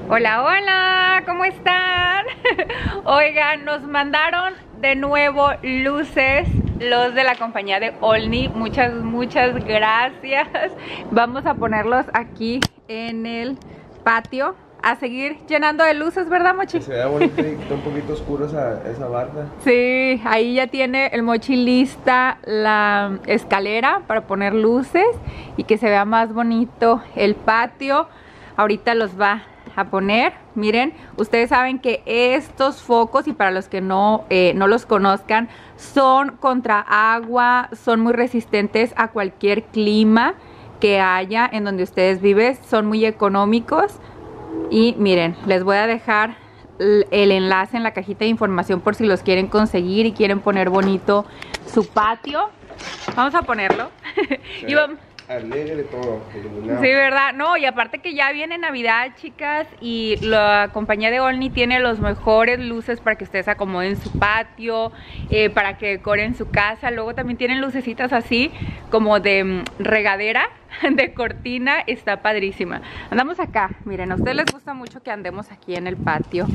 Hola, hola, ¿cómo están? Oigan, nos mandaron de nuevo luces, los de la compañía de Olni. Muchas gracias. Vamos a ponerlos aquí en el patio a seguir llenando de luces, ¿verdad, Mochi? Que se vea bonito y que está un poquito oscuro esa barda. Sí, ahí ya tiene el Mochi lista la escalera para poner luces y que se vea más bonito el patio. Ahorita los va a poner. Miren, ustedes saben que estos focos, y para los que no los conozcan, son contra agua, son muy resistentes a cualquier clima que haya en donde ustedes viven, son muy económicos. Y miren, les voy a dejar el enlace en la cajita de información por si los quieren conseguir y quieren poner bonito su patio. Vamos a ponerlo. Sí. Y vamos... Alegre todo, iluminado. Sí, ¿verdad? No, y aparte que ya viene Navidad, chicas, y la compañía de Olni tiene los mejores luces para que ustedes acomoden su patio, para que decoren su casa. Luego también tienen lucecitas así, como de regadera, de cortina. Está padrísima. Andamos acá, miren, a ustedes les gusta mucho que andemos aquí en el patio,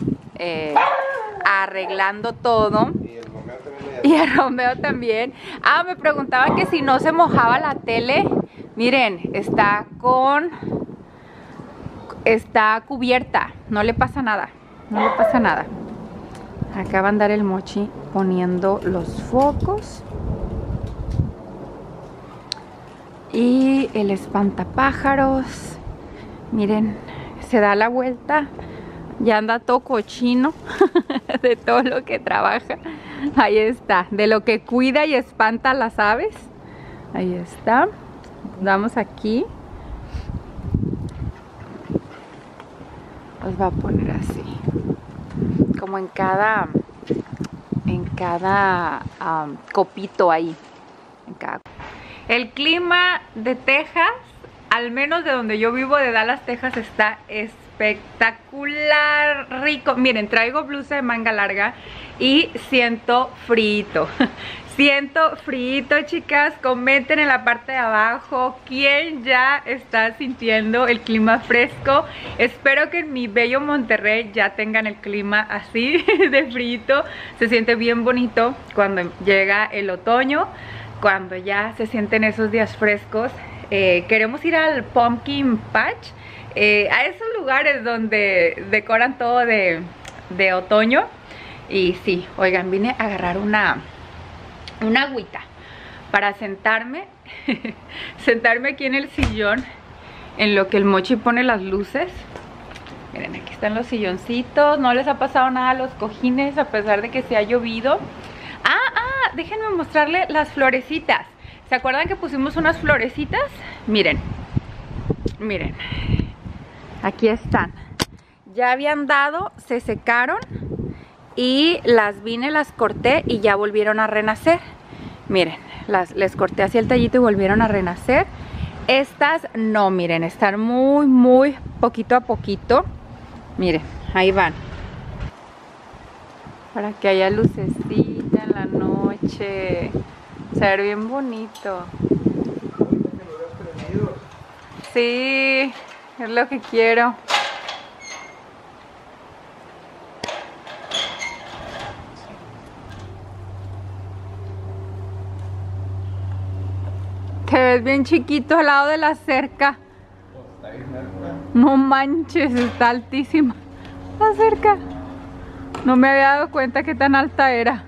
arreglando todo. Y a Romeo también. Ah, me preguntaban que si no se mojaba la tele. Miren, está cubierta. No le pasa nada. No le pasa nada. Acá va a andar el Mochi poniendo los focos. Y el espantapájaros. Miren, se da la vuelta. Ya anda todo cochino de todo lo que trabaja. Ahí está, de lo que cuida y espanta a las aves. Ahí está. Vamos aquí. Los va a poner así, como en cada copito ahí. El clima de Texas, al menos de donde yo vivo, de Dallas, Texas, está espectacular, rico. Miren, traigo blusa de manga larga y siento frito. Siento frito, chicas. Comenten en la parte de abajo quién ya está sintiendo el clima fresco. Espero que en mi bello Monterrey ya tengan el clima así de frito. Se siente bien bonito cuando llega el otoño, cuando ya se sienten esos días frescos. Queremos ir al Pumpkin Patch, a esos lugares donde decoran todo de otoño. Y sí, oigan, vine a agarrar una agüita para sentarme sentarme aquí en el sillón en lo que el Mochi pone las luces. Miren, aquí están los silloncitos. No les ha pasado nada a los cojines a pesar de que se ha llovido. Déjenme mostrarle las florecitas. ¿Se acuerdan que pusimos unas florecitas? Miren, miren, aquí están. Ya habían dado, se secaron y las vine, las corté y ya volvieron a renacer. Miren, les corté así el tallito y volvieron a renacer. Estas no, miren, están muy poquito a poquito. Miren, ahí van. Para que haya lucecita en la noche. Se ve bien bonito. Sí, es lo que quiero. Te ves bien chiquito al lado de la cerca. No manches, está altísima la cerca. No me había dado cuenta que tan alta era.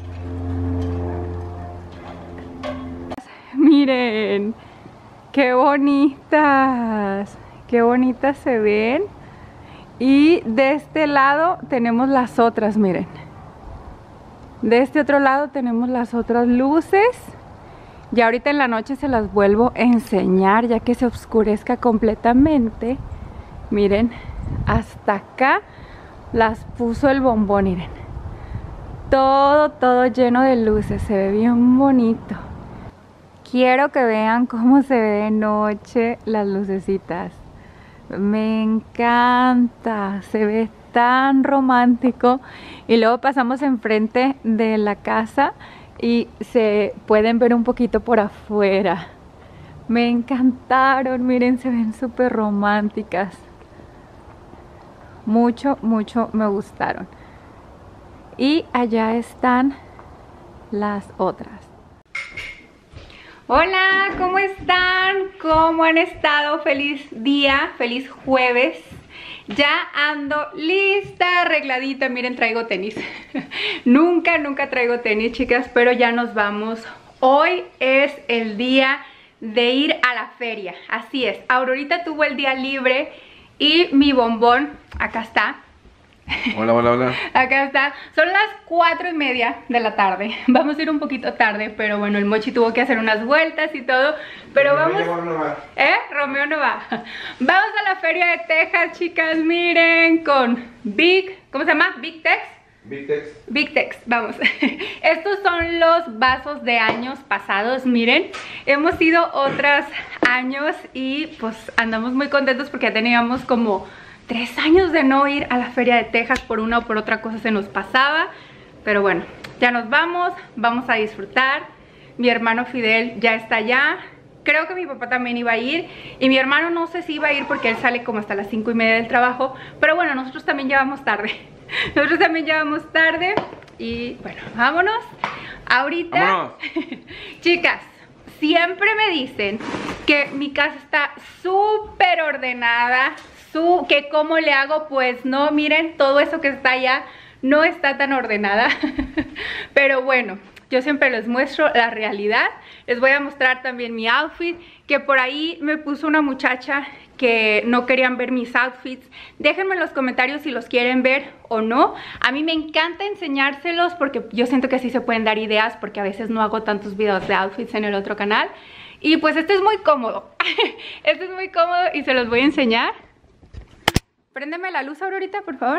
Miren, qué bonitas se ven. Y de este lado tenemos las otras, miren. De este otro lado tenemos las otras luces. Y ahorita en la noche se las vuelvo a enseñar ya que se oscurezca completamente. Miren, hasta acá las puso el bombón, miren. Todo lleno de luces, se ve bien bonito. Quiero que vean cómo se ve de noche las lucecitas. Me encanta, se ve tan romántico. Y luego pasamos enfrente de la casa y se pueden ver un poquito por afuera. Me encantaron, miren, se ven súper románticas. mucho, mucho me gustaron. Y allá están las otras. Hola, ¿cómo están? ¿Cómo han estado? Feliz día, feliz jueves. Ya ando lista, arregladita. Miren, traigo tenis. Nunca traigo tenis, chicas, pero ya nos vamos. Hoy es el día de ir a la feria. Así es, Aurorita tuvo el día libre y mi bombón, acá está. Hola, hola, hola. Acá está, son las 4:30 de la tarde. Vamos a ir un poquito tarde, pero bueno, el Mochi tuvo que hacer unas vueltas y todo. Pero vamos... Romeo no va. Vamos a la feria de Texas, chicas, miren, con ¿cómo se llama? Big Tex. Big Tex, vamos. Estos son los vasos de años pasados, miren. Hemos ido otros años y pues andamos muy contentos porque ya teníamos como 3 años de no ir a la feria de Texas. Por una o por otra cosa se nos pasaba. Pero bueno, ya nos vamos a disfrutar. Mi hermano Fidel ya está allá. Creo que mi papá también iba a ir. Y mi hermano no sé si iba a ir porque él sale como hasta las 5:30 del trabajo. Pero bueno, nosotros también ya vamos tarde. Nosotros también ya vamos tarde. Y bueno, vámonos. Ahorita, vámonos. Chicas, siempre me dicen que mi casa está súper ordenada. Que cómo le hago, pues no, miren, todo eso que está allá no está tan ordenada. Pero bueno, yo siempre les muestro la realidad. Les voy a mostrar también mi outfit, que por ahí me puso una muchacha que no querían ver mis outfits. Déjenme en los comentarios si los quieren ver o no. A mí me encanta enseñárselos porque yo siento que así se pueden dar ideas, porque a veces no hago tantos videos de outfits en el otro canal. Y pues este es muy cómodo. Este es muy cómodo y se los voy a enseñar. Préndeme la luz, Aurorita, por favor.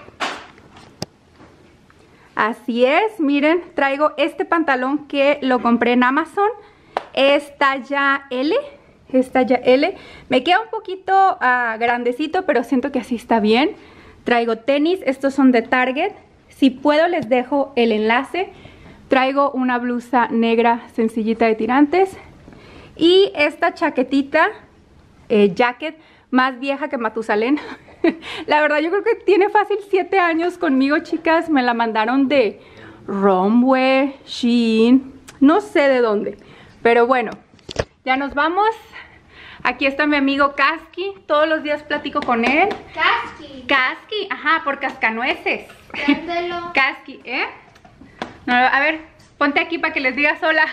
Así es, miren, traigo este pantalón que lo compré en Amazon. Es talla L. Es talla L. Me queda un poquito grandecito, pero siento que así está bien. Traigo tenis, estos son de Target. Si puedo les dejo el enlace. Traigo una blusa negra sencillita de tirantes. Y esta chaquetita, jacket, más vieja que Matusalén. La verdad yo creo que tiene fácil 7 años conmigo, chicas. Me la mandaron de Romwe, Shein, no sé de dónde. Pero bueno, ya nos vamos. Aquí está mi amigo Kaski. Todos los días platico con él. Kaski, ajá, por cascanueces. Préndelo. Kaski, No, a ver, ponte aquí para que les digas hola.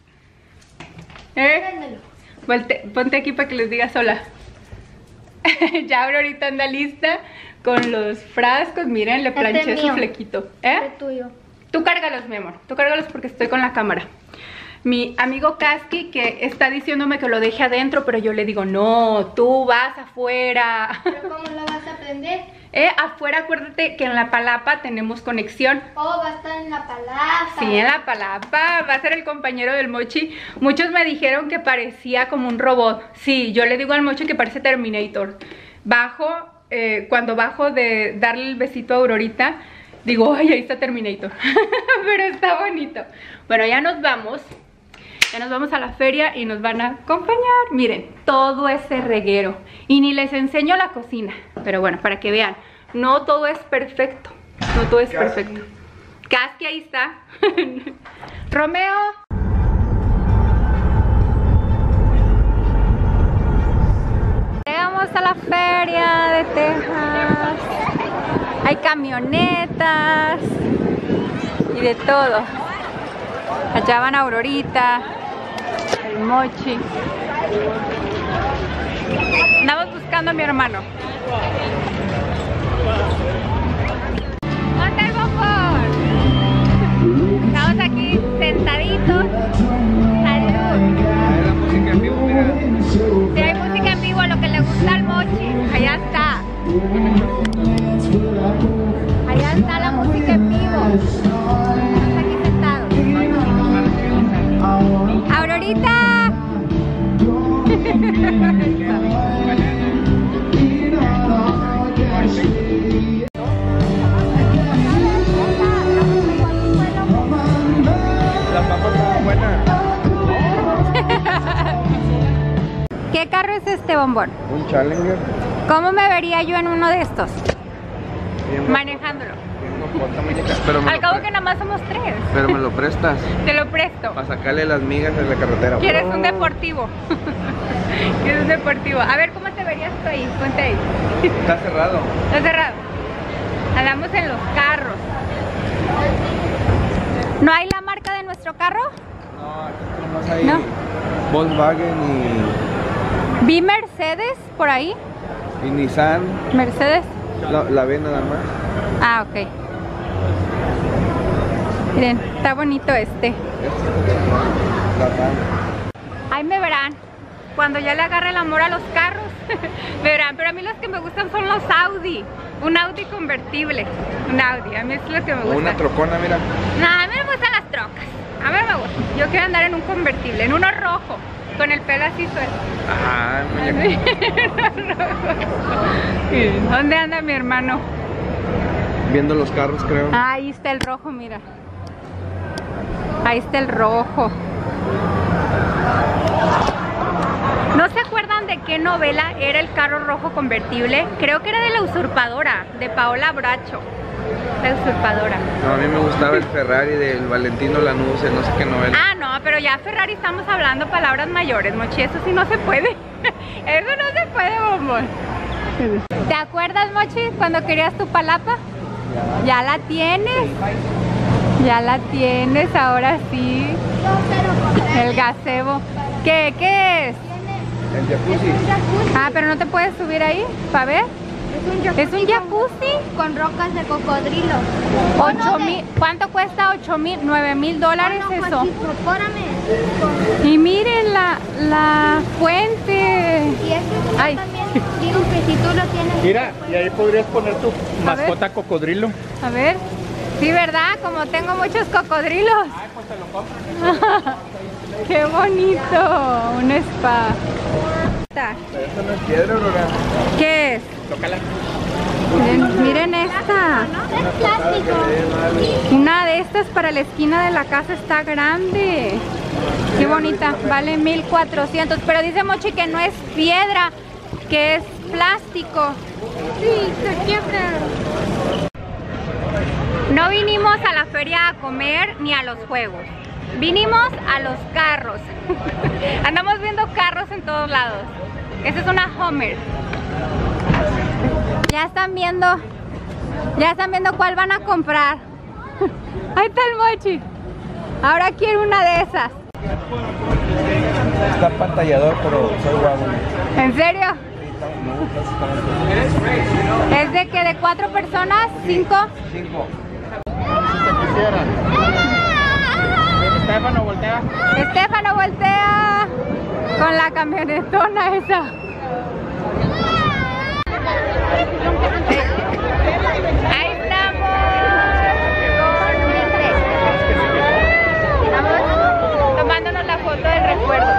Préndelo. Ponte aquí para que les digas hola. Ya ahorita anda lista con los frascos. Miren, le planché su flequito. Es tuyo. Tú cárgalos, mi amor. Tú cárgalos porque estoy con la cámara. Mi amigo Kaski que está diciéndome que lo deje adentro, pero yo le digo, no, tú vas afuera. ¿Pero cómo lo vas a prender? Afuera, acuérdate que en la palapa tenemos conexión. Oh, va a estar en la palapa. Sí, en la palapa. Va a ser el compañero del Mochi. Muchos me dijeron que parecía como un robot. Sí, yo le digo al Mochi que parece Terminator. Cuando bajo de darle el besito a Aurorita, digo, ay, ahí está Terminator. Pero está bonito. Bueno, ya nos vamos. Ya nos vamos a la feria y nos van a acompañar. Miren, todo ese reguero. Y ni les enseño la cocina. Pero bueno, para que vean, no todo es perfecto. No todo es perfecto. Kaski, ahí está. Romeo. Llegamos a la feria de Texas. Hay camionetas y de todo. Allá van Aurorita, el Mochi. Andamos buscando a mi hermano. ¿Dónde el bombón? Estamos aquí sentaditos. Salud. La música en vivo, mira. Si hay música en vivo, lo que le gusta al Mochi. Allá está. Allá está la música en vivo. Estamos aquí sentados. ¡Aurorita! La papa está buena. ¿Qué carro es este, bombón? Un Challenger. ¿Cómo me vería yo en uno de estos? Bien manejándolo. guapota, muñeca. Pero me Al lo cabo pre- que nada más somos 3. Pero me lo prestas Te lo presto. para sacarle las migas de la carretera. ¿Quieres un deportivo? ¿Quieres un deportivo? A ver, ¿cómo te verías tú ahí? Ponte ahí. Está cerrado. Está cerrado. Andamos en los carros. ¿No hay la marca de nuestro carro? No, aquí nomás hay ¿No? Volkswagen Vi Mercedes por ahí. y Nissan. Mercedes. La ve nada más. Ah, ok. Miren, está bonito este. La RAM. Ahí me verán. Cuando ya le agarre el amor a los carros, me verán. Pero a mí los que me gustan son los Audi. Un Audi convertible. Un Audi. A mí es lo que me gusta. Una trocona, mira. No, a mí me gustan las trocas. A mí me gusta. Yo quiero andar en un convertible, en uno rojo. Con el pelo así suelto. Ah, muñeca. ¿Dónde anda mi hermano? Viendo los carros, creo. Ah, ahí está el rojo, mira. Ahí está el rojo. ¿No se acuerdan de qué novela era el carro rojo convertible? Creo que era de La Usurpadora, de Paola Bracho. La Usurpadora. No, a mí me gustaba el Ferrari del Valentino Lanuse, no sé qué novela. Ah, no, pero ya Ferrari estamos hablando palabras mayores, Mochi, eso sí no se puede. Eso no se puede, bombón. ¿Te acuerdas, Mochi, cuando querías tu palapa? Ya la tienes. Ya la tienes, ahora sí. El gazebo. ¿Qué es? El jacuzzi. Ah, pero no te puedes subir ahí, para ver. ¿Es un jacuzzi? Con rocas de cocodrilo. 8,000. ¿Cuánto cuesta? 8,000, 9,000 dólares eso. Pórame. Y miren la fuente. Y eso Ay. también digo que si tú lo tienes. Mira, y ahí podrías poner tu A ver. mascota cocodrilo. A ver. Sí, ¿verdad? Como tengo muchos cocodrilos. Ay, pues te lo compro. Qué bonito. Un spa. Eso no es piedra, Aurora. ¿Qué es? Tócala. Miren esta. Es plástico. Una de estas para la esquina de la casa está grande. Qué bonita. Vale 1,400. Pero dice Mochi que no es piedra, que es plástico. Sí, se quiebra. No vinimos a la feria a comer ni a los juegos. Vinimos a los carros. Andamos viendo carros en todos lados. Esta es una Hummer. Ya están viendo cuál van a comprar. Ahí está el Mochi. Ahora quiero una de esas. Está pantallador, pero soy guapo. ¿En serio? ¿Es de que de 4 personas? ¿5? 5. Estefano, voltea. Estefano, voltea con la camionetona esa. Ahí estamos. Estamos tomándonos la foto del recuerdo.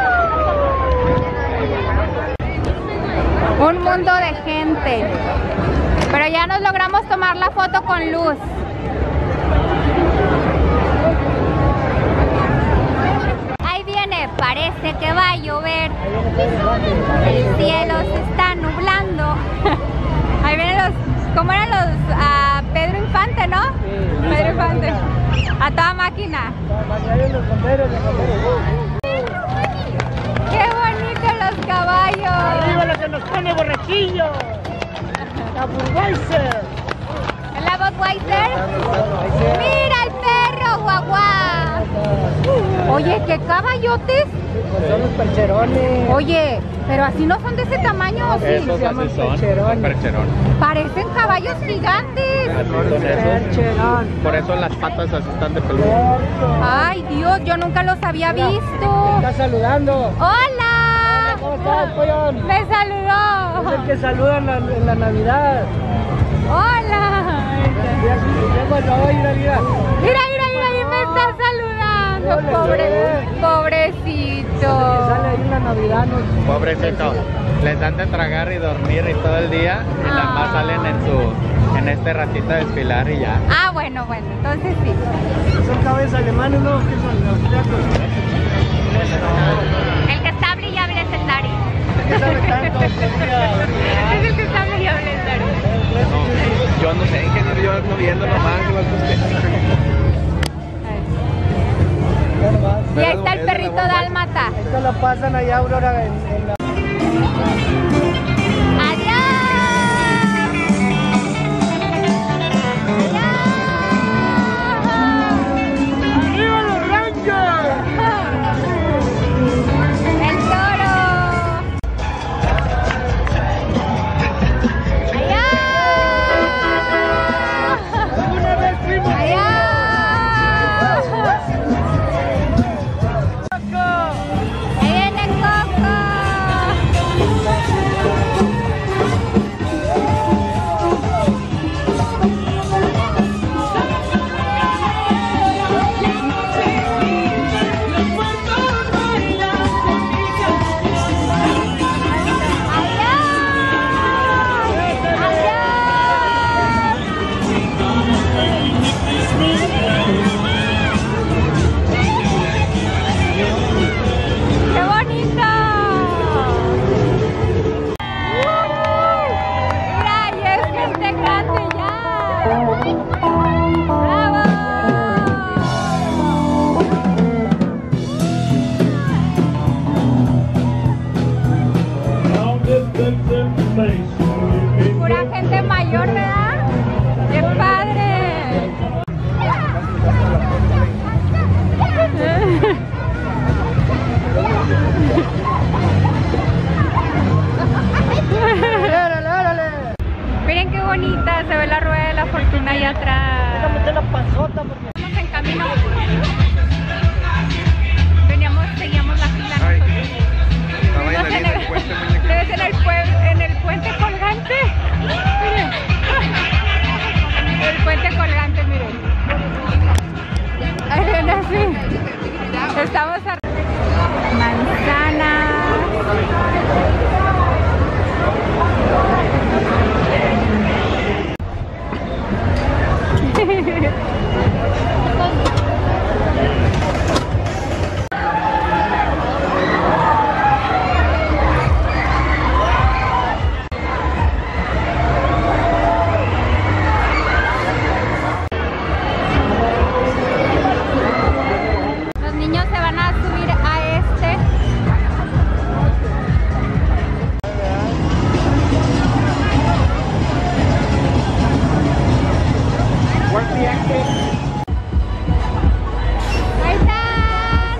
Un mundo de gente. Pero ya nos logramos tomar la foto con luz. Ahí viene, parece que va a llover. El cielo se está nublando. Ahí vienen los, ¿cómo eran los? Pedro Infante, ¿no? Pedro Infante. A toda máquina. ¡Qué bonitos los caballos! ¡Arriba lo que nos pone borrachillo! ¡La Budweiser! ¿Es la Budweiser? ¡Mira el perro, guagua! Oye, ¿qué caballotes? Son los percherones. Oye, pero así no son de ese tamaño, ¿o sí? Esos así son percherón. Parecen caballos gigantes. Así son esos. Por eso las patas así están de peludo. Ay, Dios, yo nunca los había visto. Está saludando. ¡Hola! ¿Cómo estás, pollón? Me saludó. Es el que saludan en la Navidad. ¡Hola! Mira, mira. Mira, ahí me está saludando. Pobrecito. Sale ahí en la Navidad. Pobrecito. Les dan de tragar y dormir y todo el día. Y nada más salen en este ratito de desfilar y ya. Ah, bueno, entonces sí. Son cabezas alemanes, ¿no? ¿Qué son los teatros? El que está brillable es el Dari. ¿Qué sabe tanto? Es el que está brillable el Dari. Yo no sé, ingeniero. yo ando viendo nomás, igual que usted. Y ahí está el perrito dálmata. Esto lo pasan allá, Aurora, en la... Pura gente mayor, ¿verdad? ¡Qué padre! Miren qué bonita, se ve la rueda de la fortuna allá atrás. Estamos en camino. Seguíamos la fila nosotros. Estaba en la línea del puente, muñeca. Debe ser en el puente colgante. Miren. El puente colgante, miren. Ahí viene así. Estamos a... Manzana. Los niños se van a subir a este. Ahí están.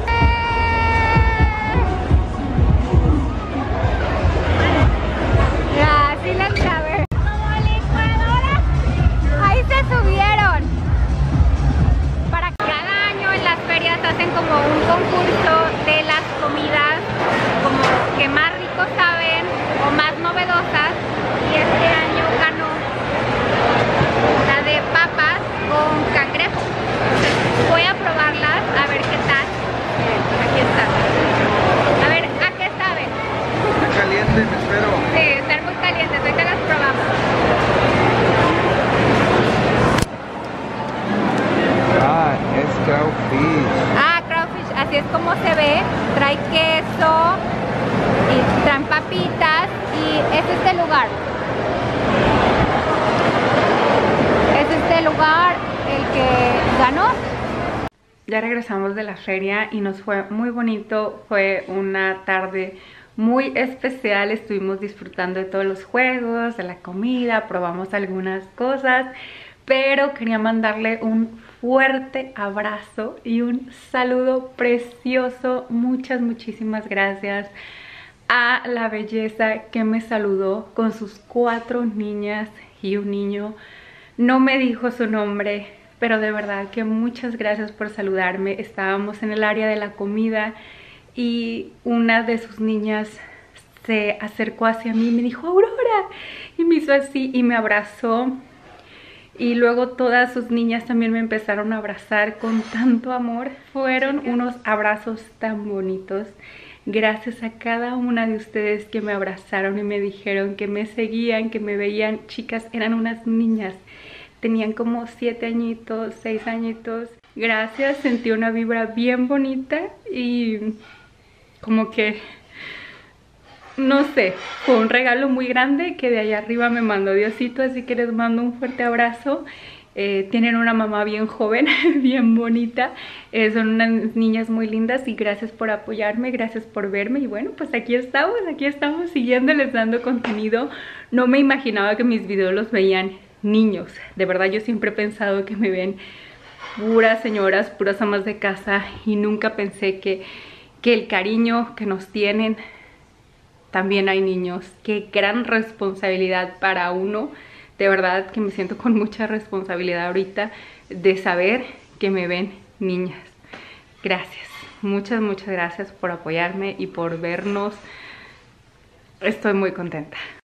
Ya, sí las grabé. Como licuadora. Ahí se subieron. Para cada año en las ferias hacen como un concurso de las comidas como que más ricos saben o más novedosas, y este año ganó la de papas con cangrejo. Entonces voy a probarlas a ver qué tal. Aquí está. A ver, ¿a qué saben? Está caliente, me espero. Sí, están muy calientes, ahorita las probamos. Ah, es crawfish. Ah, crawfish, así es como se ve. Trae queso y traen papitas, y es este lugar. Es este lugar el que ganó. Ya regresamos de la feria y nos fue muy bonito. Fue una tarde muy especial. Estuvimos disfrutando de todos los juegos, de la comida, probamos algunas cosas, pero quería mandarle un fuerte abrazo y un saludo precioso. Muchísimas gracias a la belleza que me saludó con sus 4 niñas y un niño. No me dijo su nombre, pero de verdad que muchas gracias por saludarme. Estábamos en el área de la comida y una de sus niñas se acercó hacia mí y me dijo Aurora, y me hizo así y me abrazó. Y luego todas sus niñas también me empezaron a abrazar con tanto amor. Fueron unos abrazos tan bonitos. Gracias a cada una de ustedes que me abrazaron y me dijeron que me seguían, que me veían. Chicas, eran unas niñas. Tenían como 7 añitos, 6 añitos. Gracias, sentí una vibra bien bonita y como que... no sé, fue un regalo muy grande que de allá arriba me mandó Diosito, así que les mando un fuerte abrazo tienen una mamá bien joven, bien bonita, son unas niñas muy lindas y gracias por apoyarme, gracias por verme y bueno, pues aquí estamos siguiéndoles, dando contenido. No me imaginaba que mis videos los veían niños, de verdad yo siempre he pensado que me ven puras señoras, puras amas de casa y nunca pensé que el cariño que nos tienen, también hay niños. Qué gran responsabilidad para uno. De verdad que me siento con mucha responsabilidad ahorita de saber que me ven niñas. Gracias, muchas gracias por apoyarme y por vernos. Estoy muy contenta.